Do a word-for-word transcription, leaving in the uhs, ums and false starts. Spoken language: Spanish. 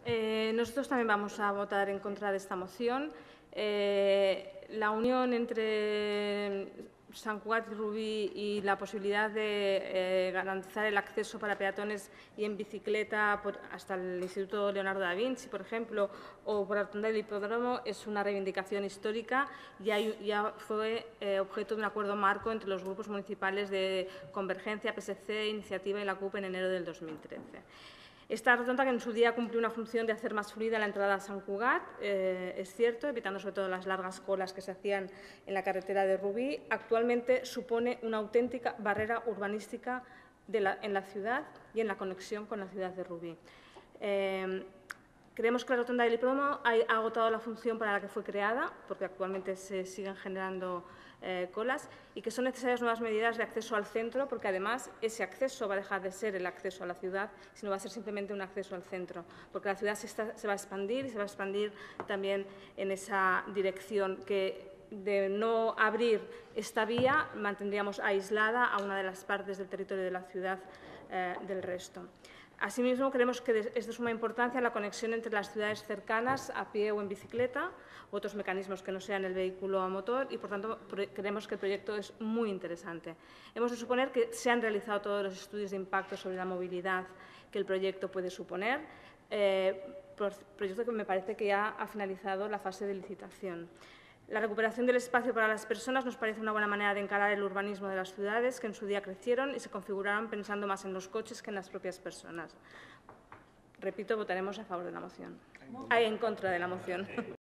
Eh, nosotros también vamos a votar en contra de esta moción. Eh, la unión entre Sant Cugat y Rubí y la posibilidad de eh, garantizar el acceso para peatones y en bicicleta por, hasta el Instituto Leonardo da Vinci, por ejemplo, o por la rotonda del hipódromo es una reivindicación histórica y hay, ya fue eh, objeto de un acuerdo marco entre los grupos municipales de Convergencia, P S C, Iniciativa y la C U P en enero del dos mil trece. Esta rotonda, que en su día cumplió una función de hacer más fluida la entrada a Sant Cugat, eh, es cierto, evitando sobre todo las largas colas que se hacían en la carretera de Rubí, actualmente supone una auténtica barrera urbanística de la, en la ciudad y en la conexión con la ciudad de Rubí. Eh, Creemos que la rotonda del hipódromo ha agotado la función para la que fue creada, porque actualmente se siguen generando eh, colas, y que son necesarias nuevas medidas de acceso al centro, porque además ese acceso va a dejar de ser el acceso a la ciudad, sino va a ser simplemente un acceso al centro, porque la ciudad se, está, se va a expandir y se va a expandir también en esa dirección que, de no abrir esta vía, mantendríamos aislada a una de las partes del territorio de la ciudad eh, del resto. Asimismo, creemos que es de suma importancia la conexión entre las ciudades cercanas a pie o en bicicleta u otros mecanismos que no sean el vehículo a motor y, por tanto, creemos que el proyecto es muy interesante. Hemos de suponer que se han realizado todos los estudios de impacto sobre la movilidad que el proyecto puede suponer, eh, proyecto que me parece que ya ha finalizado la fase de licitación. La recuperación del espacio para las personas nos parece una buena manera de encarar el urbanismo de las ciudades que en su día crecieron y se configuraron pensando más en los coches que en las propias personas. Repito, votaremos a favor de la moción. Ah, en contra de la moción.